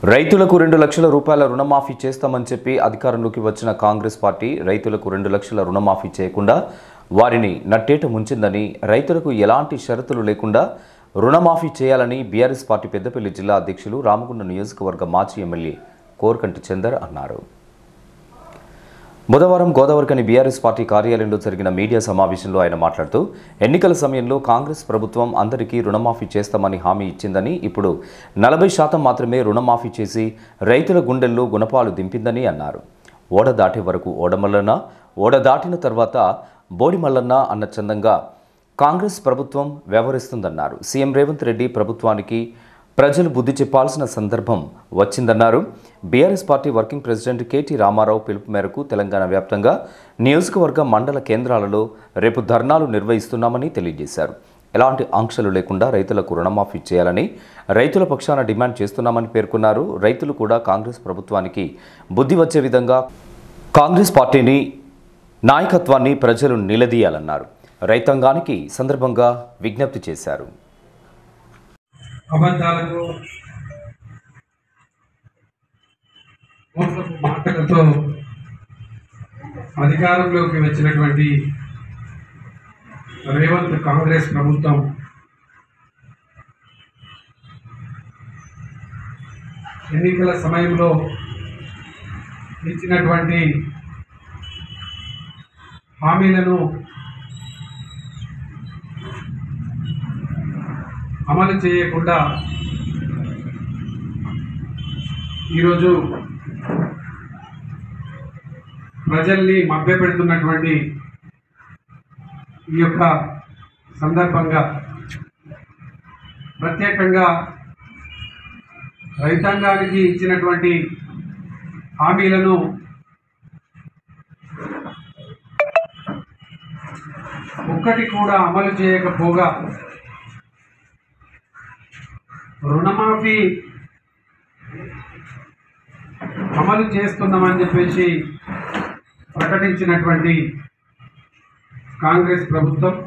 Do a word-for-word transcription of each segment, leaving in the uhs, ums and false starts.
రైతులకు రెండు లక్షల రూపాయల రుణమాఫీ చేస్తామని చెప్పి అధికారంలోకి వచ్చిన కాంగ్రెస్ పార్టీ రైతులకు రెండు లక్షల రుణమాఫీ చేయకుండా వారిని నట్టేట ముంచిందని, రైతులకు ఎలాంటి షరతులు లేకుండా రుణమాఫీ చేయాలని బీఆర్ఎస్ పార్టీ పెద్దపల్లి జిల్లా అధ్యక్షులు రామగుండం నియోజకవర్గ మాజీ ఎమ్మెల్యే కోరకంటి చందర్ అన్నారు. బుధవారం గోదావరిఖని బీఆర్ఎస్ పార్టీ కార్యాలయంలో జరిగిన మీడియా సమావేశంలో ఆయన మాట్లాడుతూ, ఎన్నికల సమయంలో కాంగ్రెస్ ప్రభుత్వం అందరికీ రుణమాఫీ చేస్తామని హామీ ఇచ్చిందని, ఇప్పుడు నలభై శాతం మాత్రమే రుణమాఫీ చేసి రైతుల గుండెల్లో గుణపాలు దింపిందని అన్నారు. ఓడ దాటే వరకు ఓడమల్లన్న, ఓడ దాటిన తర్వాత బోడిమల్లన్న అన్న చందంగా కాంగ్రెస్ ప్రభుత్వం వ్యవహరిస్తుందన్నారు. సీఎం రేవంత్ రెడ్డి ప్రభుత్వానికి ప్రజలు బుద్ధి చెప్పాల్సిన సందర్భం వచ్చిందన్నారు. BRS party working president KT Rama Rao పిలుపు మేరకు తెలంగాణ వ్యాప్తంగా నియోజకవర్గ మండల కేంద్రాలలో రేపు ధర్నాలు నిర్వహిస్తున్నామని తెలియజేశారు. ఎలాంటి ఆంక్షలు లేకుండా రైతులకు రుణమాఫీ చేయాలని రైతుల పక్షాన డిమాండ్ చేస్తున్నామని పేర్కొన్నారు. రైతులు కూడా కాంగ్రెస్ ప్రభుత్వానికి బుద్ధి వచ్చే విధంగా కాంగ్రెస్ పార్టీని నాయకత్వాన్ని ప్రజలు నిలదీయాలన్నారు. రైతాంగానికి సందర్భంగా విజ్ఞప్తి చేశారు. అబద్ధాలకు మోసపు మాటలతో అధికారంలోకి వచ్చినటువంటి రేవంత్ కాంగ్రెస్ ప్రభుత్వం ఎన్నికల సమయంలో ఇచ్చినటువంటి హామీలను అమలు చేయకుండా ఈరోజు ప్రజల్ని మభ్యపెడుతున్నటువంటి ఈ యొక్క సందర్భంగా ప్రత్యేకంగా రైతాంగానికి ఇచ్చినటువంటి హామీలను ఒక్కటి కూడా అమలు చేయకపోగా రుణమాఫీ అమలు చేస్తున్నామని చెప్పేసి ప్రకటించినటువంటి కాంగ్రెస్ ప్రభుత్వం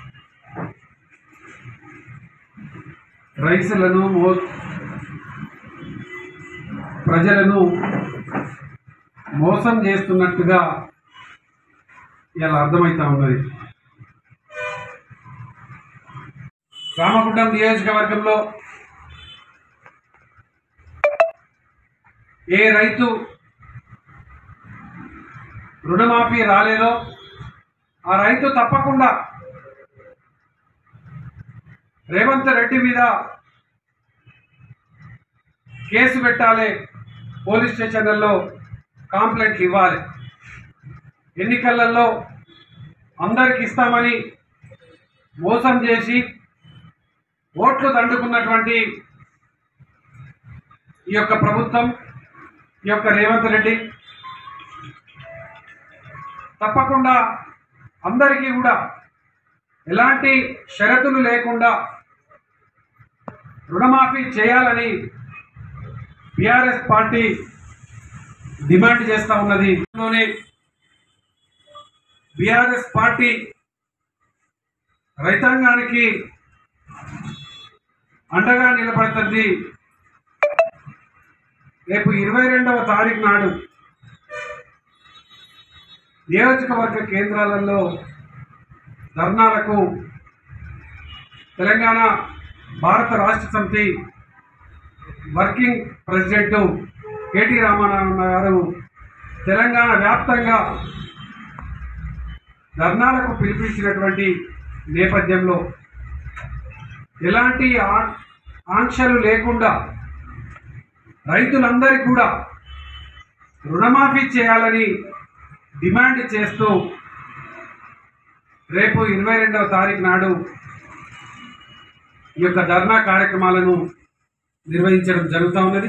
రైతులను ప్రజలను మోసం చేస్తున్నట్టుగా ఇలా అర్థమవుతా ఉన్నది. రామగుండం నియోజకవర్గంలో ఏ రైతు రుణమాఫీ రాలేదో ఆ రైతు తప్పకుండా రేవంత్ రెడ్డి మీద కేసు పెట్టాలి, పోలీస్ స్టేషన్లలో కంప్లైంట్లు ఇవ్వాలి. ఎన్నికలలో అందరికి ఇస్తామని మోసం చేసి ఓట్లు దండుకున్నటువంటి ఈ యొక్క ప్రభుత్వం, ఈ యొక్క రేవంత్ రెడ్డి తప్పకుండా అందరికీ కూడా ఎలాంటి షరతులు లేకుండా రుణమాఫీ చేయాలని బీఆర్ఎస్ పార్టీ డిమాండ్ చేస్తూ ఉన్నది. బీఆర్ఎస్ పార్టీ రైతాంగానికి అండగా నిలబడుతుంది. రేపు ఇరవై రెండవ తారీఖు నాడు నియోజకవర్గ కేంద్రాలలో ధర్నాలకు తెలంగాణ భారత రాష్ట్ర సమితి వర్కింగ్ ప్రెసిడెంట్ కేటీ రామారావు గారు తెలంగాణ వ్యాప్తంగా ధర్నాలకు పిలిపించినటువంటి నేపథ్యంలో ఎలాంటి ఆంక్షలు లేకుండా రైతులందరికీ కూడా రుణమాఫీ చేయాలని డిమాండ్ చేస్తూ రేపు ఇరవై రెండవ తారీఖు నాడు ఈ యొక్క ధర్నా కార్యక్రమాలను నిర్వహించడం జరుగుతూ ఉన్నది.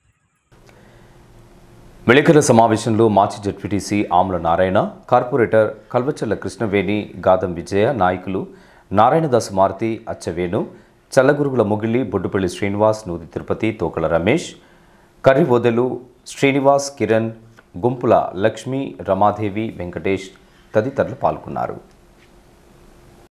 విలేకరుల సమావేశంలో మాజీ జడ్పీటీసీ ఆమ్ల నారాయణ, కార్పొరేటర్ కల్వచల్ల కృష్ణవేణి, గాదం విజయ, నాయకులు నారాయణదాసు మారుతి, అచ్చవేణు, చల్లగురుగుల ముగిలి, బొడ్డుపల్లి శ్రీనివాస్, నూది తిరుపతి, తోకల రమేష్, కర్రివోదెలు శ్రీనివాస్, కిరణ్, గుంపుల లక్ష్మి, రమాదేవి, వెంకటేష్ తదితరులు పాల్గొన్నారు.